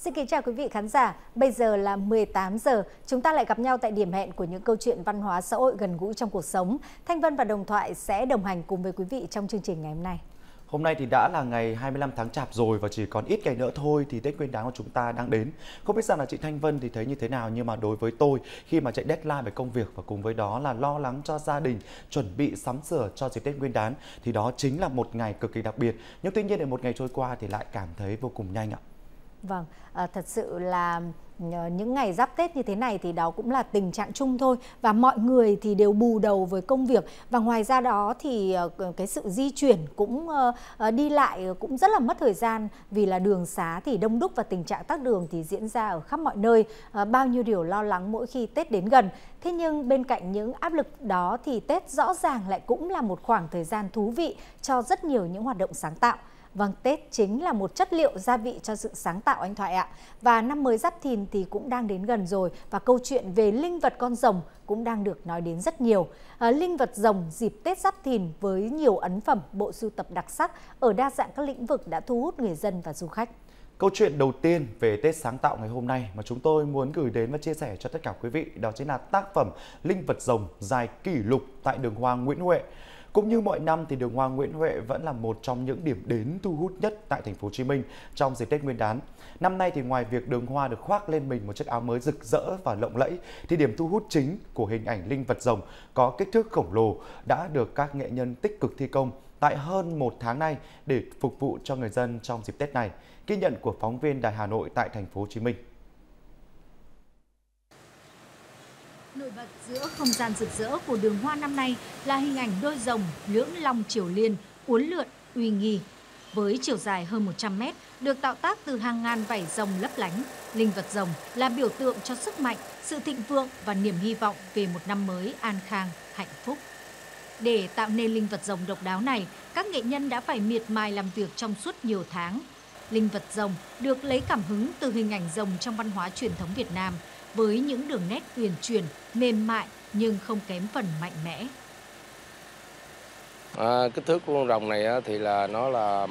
Xin kính chào quý vị khán giả. Bây giờ là 18 giờ, chúng ta lại gặp nhau tại điểm hẹn của những câu chuyện văn hóa xã hội gần gũi trong cuộc sống. Thanh Vân và Đồng Thoại sẽ đồng hành cùng với quý vị trong chương trình ngày hôm nay. Hôm nay thì đã là ngày 25 tháng Chạp rồi và chỉ còn ít ngày nữa thôi thì Tết Nguyên đán của chúng ta đang đến. Không biết rằng là chị Thanh Vân thì thấy như thế nào, nhưng mà đối với tôi, khi mà chạy deadline về công việc và cùng với đó là lo lắng cho gia đình, chuẩn bị sắm sửa cho dịp Tết Nguyên đán thì đó chính là một ngày cực kỳ đặc biệt. Nhưng tuy nhiên để một ngày trôi qua thì lại cảm thấy vô cùng nhanh ạ. Vâng, thật sự là những ngày giáp Tết như thế này thì đó cũng là tình trạng chung thôi, và mọi người thì đều bù đầu với công việc, và ngoài ra đó thì cái sự di chuyển cũng đi lại cũng rất là mất thời gian, vì là đường xá thì đông đúc và tình trạng tắc đường thì diễn ra ở khắp mọi nơi. Bao nhiêu điều lo lắng mỗi khi Tết đến gần. Thế nhưng bên cạnh những áp lực đó thì Tết rõ ràng lại cũng là một khoảng thời gian thú vị cho rất nhiều những hoạt động sáng tạo. Vâng, Tết chính là một chất liệu gia vị cho sự sáng tạo anh Thoại ạ. Và năm mới Giáp Thìn thì cũng đang đến gần rồi, và câu chuyện về linh vật con rồng cũng đang được nói đến rất nhiều. Linh vật rồng dịp Tết Giáp Thìn với nhiều ấn phẩm, bộ sưu tập đặc sắc ở đa dạng các lĩnh vực đã thu hút người dân và du khách. Câu chuyện đầu tiên về Tết sáng tạo ngày hôm nay mà chúng tôi muốn gửi đến và chia sẻ cho tất cả quý vị đó chính là tác phẩm Linh vật rồng dài kỷ lục tại đường hoa Nguyễn Huệ. Cũng như mọi năm thì đường hoa Nguyễn Huệ vẫn là một trong những điểm đến thu hút nhất tại thành phố Hồ Chí Minh trong dịp Tết Nguyên đán. Năm nay thì ngoài việc đường hoa được khoác lên mình một chiếc áo mới rực rỡ và lộng lẫy thì điểm thu hút chính của hình ảnh linh vật rồng có kích thước khổng lồ đã được các nghệ nhân tích cực thi công tại hơn một tháng nay để phục vụ cho người dân trong dịp Tết này. Ghi nhận của phóng viên Đài Hà Nội tại thành phố Hồ Chí Minh. Nổi bật giữa không gian rực rỡ của đường hoa năm nay là hình ảnh đôi rồng lưỡng long triều liên, uốn lượn, uy nghi. Với chiều dài hơn 100 mét, được tạo tác từ hàng ngàn vảy rồng lấp lánh, linh vật rồng là biểu tượng cho sức mạnh, sự thịnh vượng và niềm hy vọng về một năm mới an khang, hạnh phúc. Để tạo nên linh vật rồng độc đáo này, các nghệ nhân đã phải miệt mài làm việc trong suốt nhiều tháng. Linh vật rồng được lấy cảm hứng từ hình ảnh rồng trong văn hóa truyền thống Việt Nam, với những đường nét uyển chuyển, mềm mại nhưng không kém phần mạnh mẽ. Kích thước của con rồng này thì là nó là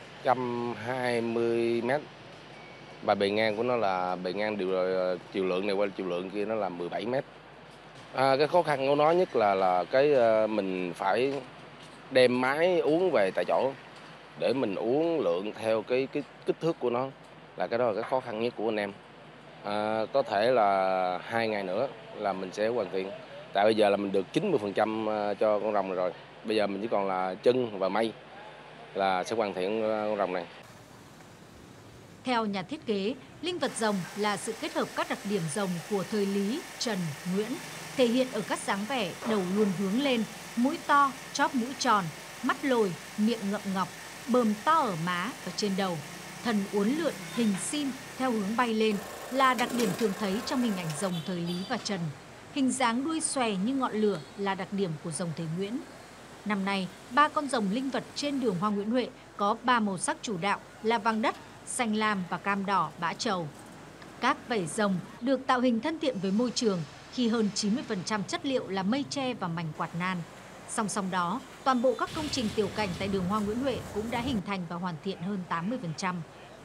120 m và bề ngang của nó là bề ngang chiều lượng này qua chiều lượng kia nó là 17 m. Cái khó khăn của nó nhất là cái mình phải đem máy uốn về tại chỗ để mình uốn lượng theo cái kích thước của nó, là cái đó là cái khó khăn nhất của anh em. Có thể là 2 ngày nữa là mình sẽ hoàn thiện. Tại bây giờ là mình được 90% cho con rồng này rồi. Bây giờ mình chỉ còn là chân và mây là sẽ hoàn thiện con rồng này. Theo nhà thiết kế, linh vật rồng là sự kết hợp các đặc điểm rồng của thời Lý, Trần, Nguyễn, thể hiện ở các dáng vẻ đầu luôn hướng lên, mũi to, chóp mũi tròn, mắt lồi, miệng ngậm ngọc, bờm to ở má và trên đầu. Thần uốn lượn, hình sin theo hướng bay lên là đặc điểm thường thấy trong hình ảnh rồng thời Lý và Trần. Hình dáng đuôi xòe như ngọn lửa là đặc điểm của rồng thời Nguyễn. Năm nay, 3 con rồng linh vật trên đường hoa Nguyễn Huệ có 3 màu sắc chủ đạo là vàng đất, xanh lam và cam đỏ bã trầu. Các vảy rồng được tạo hình thân thiện với môi trường khi hơn 90% chất liệu là mây tre và mảnh quạt nan. Song song đó, toàn bộ các công trình tiểu cảnh tại đường hoa Nguyễn Huệ cũng đã hình thành và hoàn thiện hơn 80%.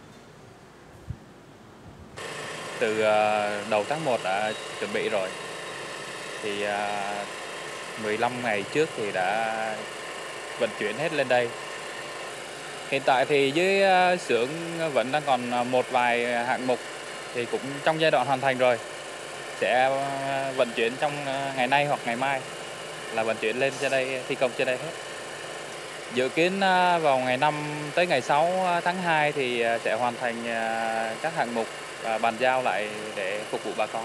Từ đầu tháng 1 đã chuẩn bị rồi. Thì 15 ngày trước thì đã vận chuyển hết lên đây. Hiện tại thì dưới xưởng vẫn đang còn một vài hạng mục thì cũng trong giai đoạn hoàn thành rồi. Sẽ vận chuyển trong ngày nay hoặc ngày mai là vận chuyển lên trên đây, thi công trên đây hết. Dự kiến vào ngày 5 tới ngày 6 tháng 2 thì sẽ hoàn thành các hạng mục và bàn giao lại để phục vụ bà con.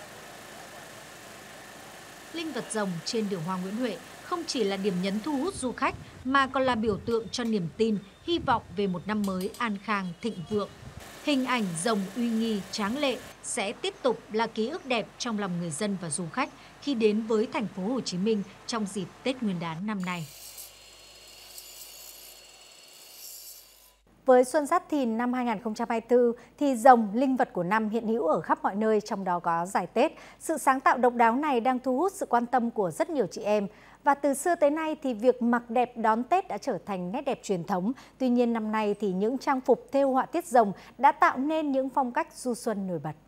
Linh vật rồng trên đường hoa Nguyễn Huệ không chỉ là điểm nhấn thu hút du khách mà còn là biểu tượng cho niềm tin, hy vọng về một năm mới an khang, thịnh vượng. Hình ảnh rồng uy nghi, tráng lệ sẽ tiếp tục là ký ức đẹp trong lòng người dân và du khách khi đến với thành phố Hồ Chí Minh trong dịp Tết Nguyên đán năm nay. Với Xuân Giáp Thìn năm 2024 thì rồng linh vật của năm hiện hữu ở khắp mọi nơi, trong đó có giải Tết. Sự sáng tạo độc đáo này đang thu hút sự quan tâm của rất nhiều chị em. Và từ xưa tới nay thì việc mặc đẹp đón Tết đã trở thành nét đẹp truyền thống. Tuy nhiên năm nay thì những trang phục thêu họa tiết rồng đã tạo nên những phong cách du xuân nổi bật.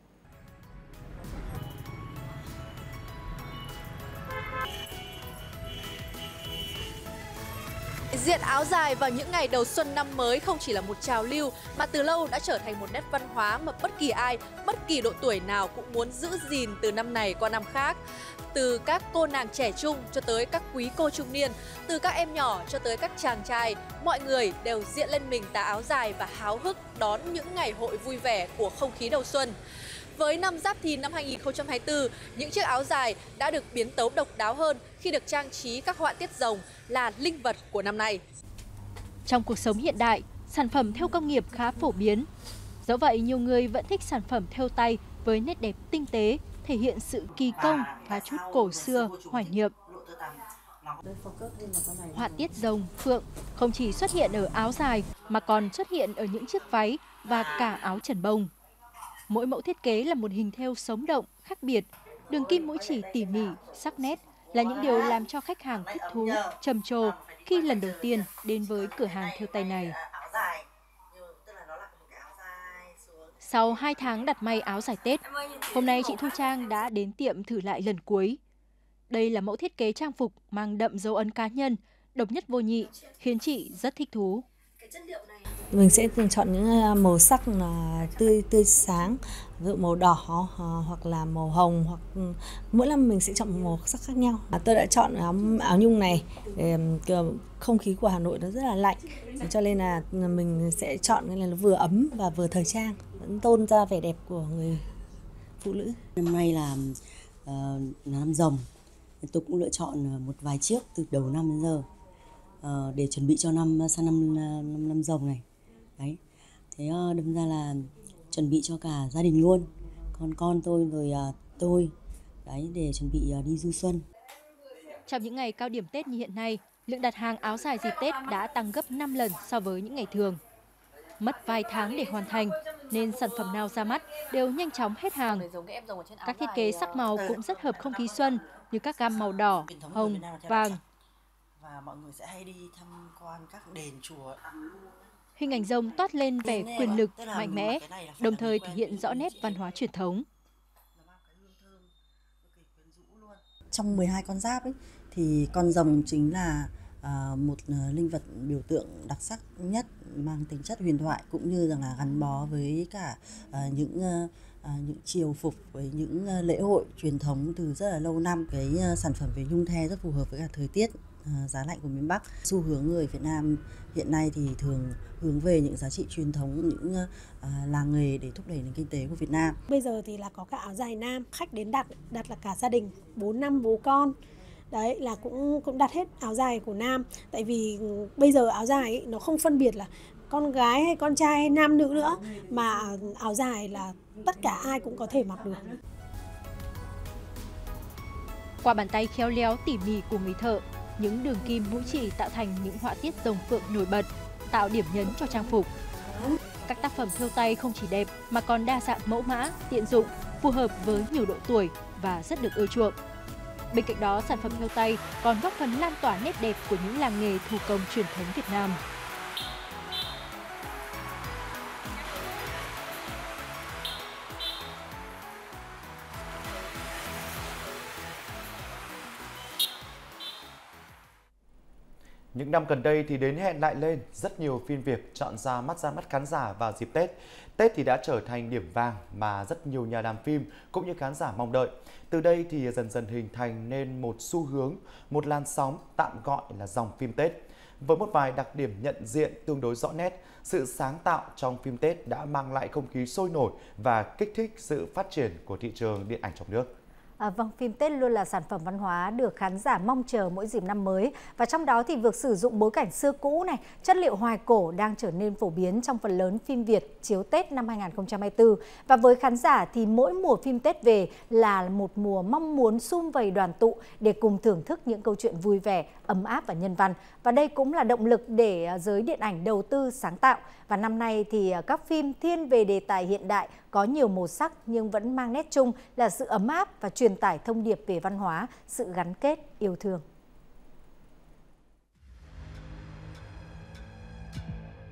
Diện áo dài vào những ngày đầu xuân năm mới không chỉ là một trào lưu mà từ lâu đã trở thành một nét văn hóa mà bất kỳ ai, bất kỳ độ tuổi nào cũng muốn giữ gìn từ năm này qua năm khác. Từ các cô nàng trẻ trung cho tới các quý cô trung niên, từ các em nhỏ cho tới các chàng trai, mọi người đều diện lên mình tà áo dài và háo hức đón những ngày hội vui vẻ của không khí đầu xuân. Với năm Giáp Thìn năm 2024, những chiếc áo dài đã được biến tấu độc đáo hơn khi được trang trí các họa tiết rồng là linh vật của năm nay. Trong cuộc sống hiện đại, sản phẩm thêu công nghiệp khá phổ biến. Dẫu vậy, nhiều người vẫn thích sản phẩm thêu tay với nét đẹp tinh tế, thể hiện sự kỳ công và chút cổ xưa, hoài niệm. Họa tiết rồng, phượng không chỉ xuất hiện ở áo dài mà còn xuất hiện ở những chiếc váy và cả áo trần bông. Mỗi mẫu thiết kế là một hình thêu sống động, khác biệt. Đường kim mũi chỉ tỉ mỉ, sắc nét là những điều làm cho khách hàng thích thú, trầm trồ khi lần đầu tiên đến với cửa hàng thêu tay này. Sau 2 tháng đặt may áo dài Tết, hôm nay chị Thu Trang đã đến tiệm thử lại lần cuối. Đây là mẫu thiết kế trang phục mang đậm dấu ấn cá nhân, độc nhất vô nhị, khiến chị rất thích thú. Mình sẽ chọn những màu sắc là tươi sáng, ví dụ màu đỏ hoặc là màu hồng, hoặc mỗi năm mình sẽ chọn một màu sắc khác nhau. Tôi đã chọn áo nhung này, không khí của Hà Nội nó rất là lạnh, cho nên là mình sẽ chọn cái này nó vừa ấm và vừa thời trang, vẫn tôn ra vẻ đẹp của người phụ nữ. Năm nay là năm Rồng, tôi cũng lựa chọn một vài chiếc từ đầu năm đến giờ để chuẩn bị cho sang năm Rồng này. Đấy, thế đâm ra là chuẩn bị cho cả gia đình luôn, con tôi rồi tôi, đấy, để chuẩn bị đi du xuân. Trong những ngày cao điểm Tết như hiện nay, lượng đặt hàng áo dài dịp Tết đã tăng gấp 5 lần so với những ngày thường. Mất vài tháng để hoàn thành, nên sản phẩm nào ra mắt đều nhanh chóng hết hàng. Các thiết kế sắc màu cũng rất hợp không khí xuân, như các gam màu đỏ, hồng, vàng. Và mọi người sẽ hay đi tham quan các đền chùa. Hình ảnh rồng toát lên vẻ quyền lực, mạnh mẽ, đồng thời thể hiện rõ nét văn hóa truyền thống. Trong 12 con giáp ấy, thì con rồng chính là một linh vật biểu tượng đặc sắc nhất, mang tính chất huyền thoại, cũng như rằng là gắn bó với cả những triều phục, với những lễ hội truyền thống từ rất là lâu năm. Cái sản phẩm về nhung the rất phù hợp với cả thời tiết giá lạnh của miền Bắc. Xu hướng người Việt Nam hiện nay thì thường hướng về những giá trị truyền thống, những làng nghề để thúc đẩy nền kinh tế của Việt Nam. Bây giờ thì là có cả áo dài nam, khách đến đặt là cả gia đình, 4 năm bố con. Đấy là cũng đặt hết áo dài của nam. Tại vì bây giờ áo dài ấy, nó không phân biệt là con gái hay con trai hay nam nữ nữa, mà áo dài là tất cả ai cũng có thể mặc được. Qua bàn tay khéo léo tỉ mỉ của người thợ, những đường kim mũi chỉ tạo thành những họa tiết rồng phượng nổi bật, tạo điểm nhấn cho trang phục. Các tác phẩm thêu tay không chỉ đẹp mà còn đa dạng mẫu mã, tiện dụng, phù hợp với nhiều độ tuổi và rất được ưa chuộng. Bên cạnh đó, sản phẩm thêu tay còn góp phần lan tỏa nét đẹp của những làng nghề thủ công truyền thống Việt Nam. Những năm gần đây thì đến hẹn lại lên, rất nhiều phim Việt chọn ra mắt khán giả vào dịp Tết. Tết thì đã trở thành điểm vàng mà rất nhiều nhà làm phim cũng như khán giả mong đợi. Từ đây thì dần dần hình thành nên một xu hướng, một làn sóng tạm gọi là dòng phim Tết. Với một vài đặc điểm nhận diện tương đối rõ nét, sự sáng tạo trong phim Tết đã mang lại không khí sôi nổi và kích thích sự phát triển của thị trường điện ảnh trong nước. Vâng, phim Tết luôn là sản phẩm văn hóa được khán giả mong chờ mỗi dịp năm mới. Và trong đó thì việc sử dụng bối cảnh xưa cũ này, chất liệu hoài cổ đang trở nên phổ biến trong phần lớn phim Việt chiếu Tết năm 2024. Và với khán giả thì mỗi mùa phim Tết về là một mùa mong muốn sum vầy đoàn tụ để cùng thưởng thức những câu chuyện vui vẻ, ấm áp và nhân văn. Và đây cũng là động lực để giới điện ảnh đầu tư sáng tạo. Và năm nay thì các phim thiên về đề tài hiện đại có nhiều màu sắc nhưng vẫn mang nét chung là sự ấm áp và truyền tải thông điệp về văn hóa, sự gắn kết, yêu thương.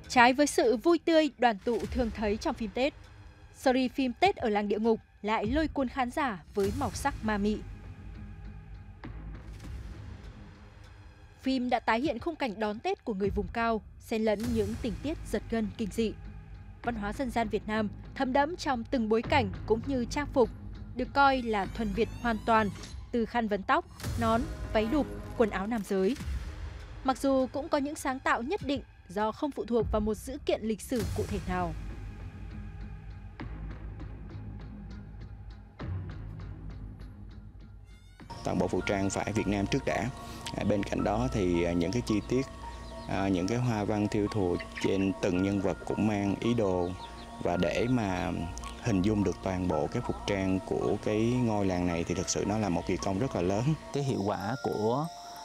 Trái với sự vui tươi đoàn tụ thường thấy trong phim Tết, series phim Tết ở làng địa ngục lại lôi cuốn khán giả với màu sắc ma mị. Phim đã tái hiện khung cảnh đón Tết của người vùng cao, xen lẫn những tình tiết giật gân kinh dị. Văn hóa dân gian Việt Nam thấm đẫm trong từng bối cảnh cũng như trang phục, được coi là thuần Việt hoàn toàn, từ khăn vấn tóc, nón, váy đụp, quần áo nam giới. Mặc dù cũng có những sáng tạo nhất định do không phụ thuộc vào một dữ kiện lịch sử cụ thể nào. Toàn bộ phục trang phải Việt Nam trước đã. Bên cạnh đó thì những cái chi tiết, những cái hoa văn thêu thùa trên từng nhân vật cũng mang ý đồ, và để mà hình dung được toàn bộ cái phục trang của cái ngôi làng này thì thực sự nó là một kỳ công rất là lớn. Cái hiệu quả của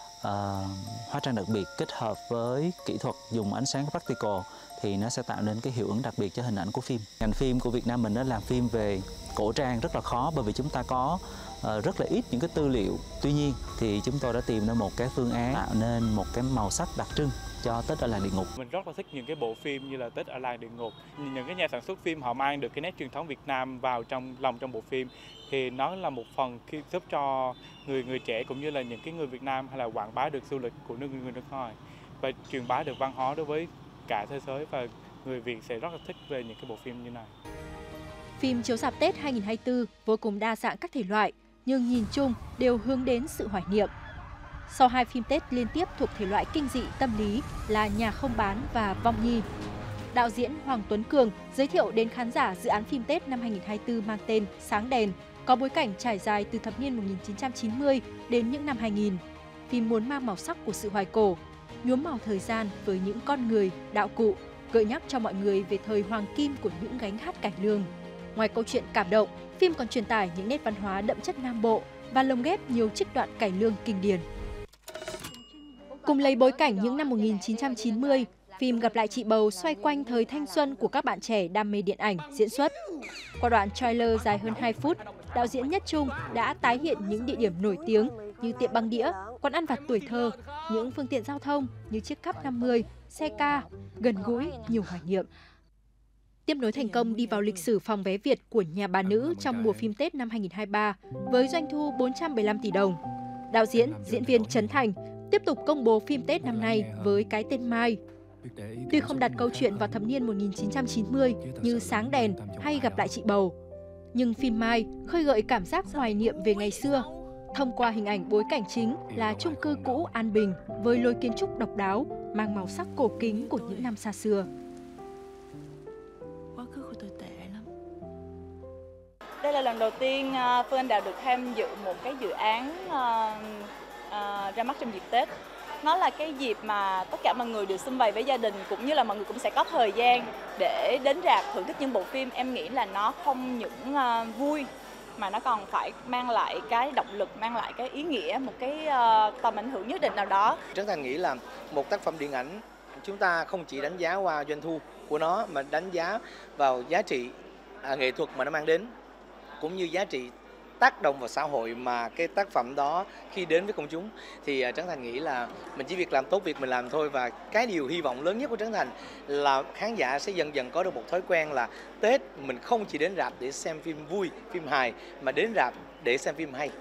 hóa trang đặc biệt kết hợp với kỹ thuật dùng ánh sáng practical thì nó sẽ tạo nên cái hiệu ứng đặc biệt cho hình ảnh của phim. Ngành phim của Việt Nam mình đã làm phim về cổ trang rất là khó, bởi vì chúng ta có rất là ít những cái tư liệu. Tuy nhiên thì chúng tôi đã tìm ra một cái phương án tạo nên một cái màu sắc đặc trưng cho Tết ở làng địa ngục. Mình rất là thích những cái bộ phim như là Tết ở làng địa ngục. Những cái nhà sản xuất phim họ mang được cái nét truyền thống Việt Nam vào trong bộ phim, thì nó là một phần khi giúp cho người trẻ cũng như là những cái người Việt Nam hay là quảng bá được du lịch của người nước ngoài và truyền bá được văn hóa đối với cả thế giới, và người Việt sẽ rất là thích về những cái bộ phim như này. Phim chiếu rạp Tết 2024 vô cùng đa dạng các thể loại, nhưng nhìn chung đều hướng đến sự hoài niệm. Sau 2 phim Tết liên tiếp thuộc thể loại kinh dị tâm lý là Nhà không bán và Vong Nhi, đạo diễn Hoàng Tuấn Cường giới thiệu đến khán giả dự án phim Tết năm 2024 mang tên Sáng đèn, có bối cảnh trải dài từ thập niên 1990 đến những năm 2000. Phim muốn mang màu sắc của sự hoài cổ, nhuốm màu thời gian với những con người, đạo cụ, gợi nhắc cho mọi người về thời hoàng kim của những gánh hát cải lương. Ngoài câu chuyện cảm động, phim còn truyền tải những nét văn hóa đậm chất Nam Bộ và lồng ghép nhiều trích đoạn cải lương kinh điển. Cùng lấy bối cảnh những năm 1990, phim gặp lại chị Bầu xoay quanh thời thanh xuân của các bạn trẻ đam mê điện ảnh, diễn xuất. Qua đoạn trailer dài hơn 2 phút, đạo diễn Nhất Trung đã tái hiện những địa điểm nổi tiếng như tiệm băng đĩa, quán ăn vặt tuổi thơ, những phương tiện giao thông như chiếc cắp 50, xe ca, gần gũi, nhiều hoài niệm. Tiếp nối thành công đi vào lịch sử phòng vé Việt của Nhà bà nữ trong mùa phim Tết năm 2023 với doanh thu 475 tỷ đồng. Đạo diễn, diễn viên Trấn Thành tiếp tục công bố phim Tết năm nay với cái tên Mai. Tuy không đặt câu chuyện vào thập niên 1990 như Sáng đèn hay Gặp lại chị Bầu, nhưng phim Mai khơi gợi cảm giác hoài niệm về ngày xưa, thông qua hình ảnh bối cảnh chính là chung cư cũ An Bình với lối kiến trúc độc đáo, mang màu sắc cổ kính của những năm xa xưa. Quá khứ của tôi tệ lắm. Đây là lần đầu tiên Phương Anh Đào được tham dự một cái dự án ra mắt trong dịp Tết. Nó là cái dịp mà tất cả mọi người đều sum vầy với gia đình, cũng như là mọi người cũng sẽ có thời gian để đến rạp thưởng thức những bộ phim. Em nghĩ là nó không những vui mà nó còn phải mang lại cái động lực, mang lại cái ý nghĩa, một cái tầm ảnh hưởng nhất định nào đó. Trấn Thành nghĩ là một tác phẩm điện ảnh chúng ta không chỉ đánh giá qua doanh thu của nó mà đánh giá vào giá trị nghệ thuật mà nó mang đến, cũng như giá trị tác động vào xã hội mà cái tác phẩm đó khi đến với công chúng. Thì Trấn Thành nghĩ là mình chỉ việc làm tốt việc mình làm thôi, và cái điều hy vọng lớn nhất của Trấn Thành là khán giả sẽ dần dần có được một thói quen là Tết mình không chỉ đến rạp để xem phim vui, phim hài, mà đến rạp để xem phim hay.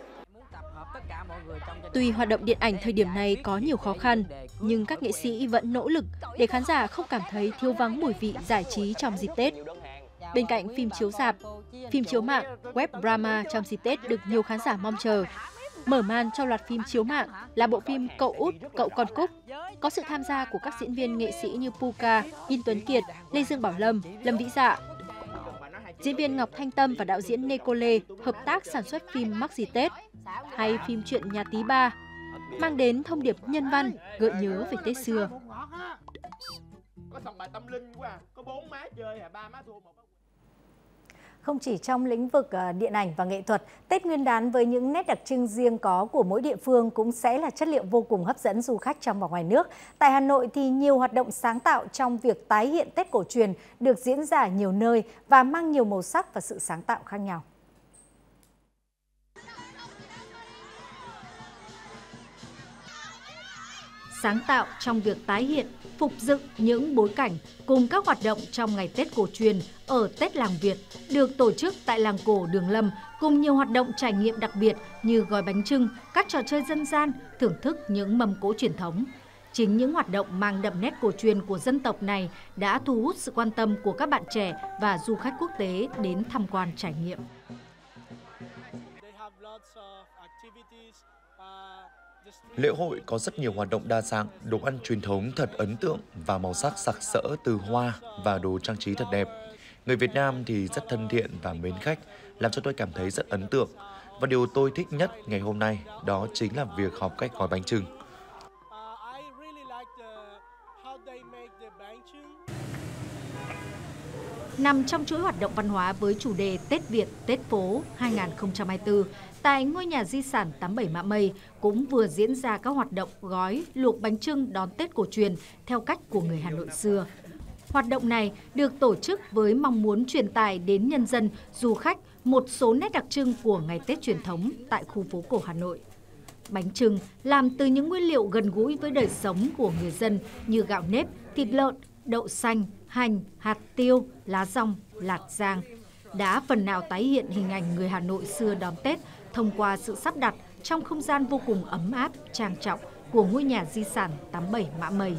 Tuy hoạt động điện ảnh thời điểm này có nhiều khó khăn, nhưng các nghệ sĩ vẫn nỗ lực để khán giả không cảm thấy thiếu vắng mùi vị giải trí trong dịp Tết. Bên cạnh phim chiếu rạp, phim chiếu mạng, web drama trong dịp Tết được nhiều khán giả mong chờ. Mở màn cho loạt phim chiếu mạng là bộ phim Cậu Út, Cậu Con Cúc, có sự tham gia của các diễn viên nghệ sĩ như Puka, In Tuấn Kiệt, Lê Dương Bảo Lâm, Lâm Vĩ Dạ. Diễn viên Ngọc Thanh Tâm và đạo diễn Nicole hợp tác sản xuất phim Mắc gì Tết, hay phim Chuyện Nhà Tí Ba, mang đến thông điệp nhân văn, gợi nhớ về Tết xưa. Không chỉ trong lĩnh vực điện ảnh và nghệ thuật, Tết Nguyên đán với những nét đặc trưng riêng có của mỗi địa phương cũng sẽ là chất liệu vô cùng hấp dẫn du khách trong và ngoài nước. Tại Hà Nội thì nhiều hoạt động sáng tạo trong việc tái hiện Tết cổ truyền được diễn ra nhiều nơi và mang nhiều màu sắc và sự sáng tạo khác nhau. sáng tạo trong việc tái hiện, phục dựng những bối cảnh cùng các hoạt động trong ngày Tết cổ truyền ở Tết làng Việt được tổ chức tại làng cổ Đường Lâm, cùng nhiều hoạt động trải nghiệm đặc biệt như gói bánh chưng, các trò chơi dân gian, thưởng thức những mâm cỗ truyền thống. Chính những hoạt động mang đậm nét cổ truyền của dân tộc này đã thu hút sự quan tâm của các bạn trẻ và du khách quốc tế đến tham quan trải nghiệm. Lễ hội có rất nhiều hoạt động đa dạng, đồ ăn truyền thống thật ấn tượng và màu sắc sặc sỡ từ hoa và đồ trang trí thật đẹp. Người Việt Nam thì rất thân thiện và mến khách, làm cho tôi cảm thấy rất ấn tượng. Và điều tôi thích nhất ngày hôm nay đó chính là việc học cách gói bánh chưng. Nằm trong chuỗi hoạt động văn hóa với chủ đề Tết Việt, Tết Phố 2024, tại ngôi nhà di sản 87 Mạ Mây cũng vừa diễn ra các hoạt động gói, luộc bánh chưng đón Tết cổ truyền theo cách của người Hà Nội xưa. Hoạt động này được tổ chức với mong muốn truyền tải đến nhân dân, du khách một số nét đặc trưng của ngày Tết truyền thống tại khu phố cổ Hà Nội. Bánh chưng làm từ những nguyên liệu gần gũi với đời sống của người dân như gạo nếp, thịt lợn, đậu xanh, hành, hạt tiêu, lá dong, lạt rang, đã phần nào tái hiện hình ảnh người Hà Nội xưa đón Tết thông qua sự sắp đặt trong không gian vô cùng ấm áp, trang trọng của ngôi nhà di sản 87 Mạ Mây.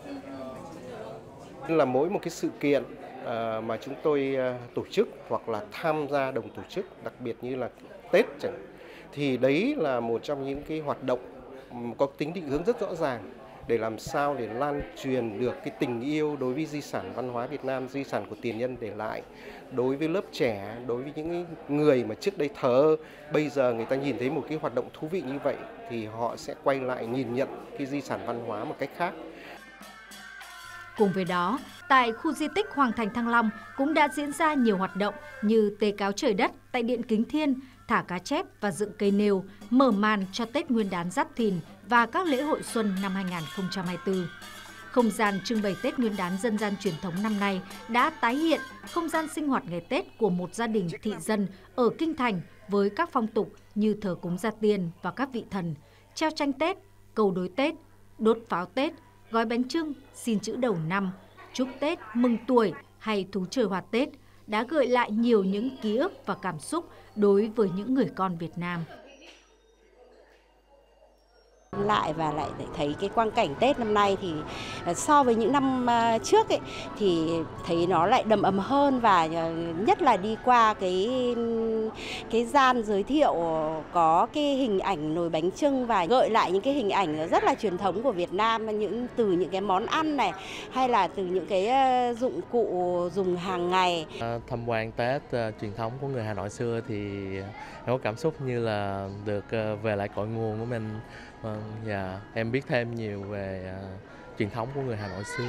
Là mỗi một cái sự kiện mà chúng tôi tổ chức hoặc là tham gia đồng tổ chức, đặc biệt như là Tết chẳng, thì đấy là một trong những cái hoạt động có tính định hướng rất rõ ràng để làm sao để lan truyền được cái tình yêu đối với di sản văn hóa Việt Nam, di sản của tiền nhân để lại, đối với lớp trẻ, đối với những người mà trước đây thờ ơ, bây giờ người ta nhìn thấy một cái hoạt động thú vị như vậy thì họ sẽ quay lại nhìn nhận cái di sản văn hóa một cách khác. Cùng với đó, tại khu di tích Hoàng Thành Thăng Long cũng đã diễn ra nhiều hoạt động như tế cáo trời đất tại Điện Kính Thiên, thả cá chép và dựng cây nêu, mở màn cho Tết Nguyên đán Giáp Thìn và các lễ hội xuân năm 2024. Không gian trưng bày Tết Nguyên đán dân gian truyền thống năm nay đã tái hiện không gian sinh hoạt ngày Tết của một gia đình thị dân ở Kinh Thành với các phong tục như thờ cúng gia tiên và các vị thần, treo tranh Tết, cầu đối Tết, đốt pháo Tết, gói bánh chưng, xin chữ đầu năm, chúc Tết, mừng tuổi hay thú chơi hoa Tết đã gợi lại nhiều những ký ức và cảm xúc đối với những người con Việt Nam. Lại thấy cái quang cảnh Tết năm nay thì so với những năm trước ấy, thì thấy nó lại đầm ấm hơn, và nhất là đi qua cái gian giới thiệu có cái hình ảnh nồi bánh chưng và gợi lại những cái hình ảnh rất là truyền thống của Việt Nam, từ những cái món ăn này hay là từ những cái dụng cụ dùng hàng ngày. Tham quan Tết truyền thống của người Hà Nội xưa thì có cảm xúc như là được về lại cội nguồn của mình. Và em biết thêm nhiều về truyền thống của người Hà Nội xưa.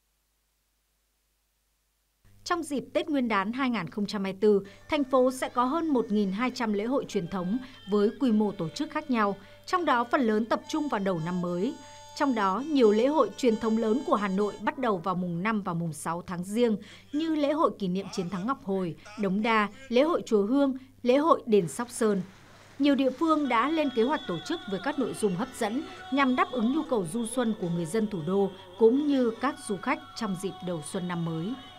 Trong dịp Tết Nguyên đán 2024, thành phố sẽ có hơn 1.200 lễ hội truyền thống với quy mô tổ chức khác nhau, trong đó phần lớn tập trung vào đầu năm mới. Trong đó, nhiều lễ hội truyền thống lớn của Hà Nội bắt đầu vào mùng 5 và mùng 6 tháng Giêng như lễ hội kỷ niệm chiến thắng Ngọc Hồi, Đống Đa, lễ hội Chùa Hương, lễ hội đền Sóc Sơn. Nhiều địa phương đã lên kế hoạch tổ chức với các nội dung hấp dẫn nhằm đáp ứng nhu cầu du xuân của người dân thủ đô cũng như các du khách trong dịp đầu xuân năm mới.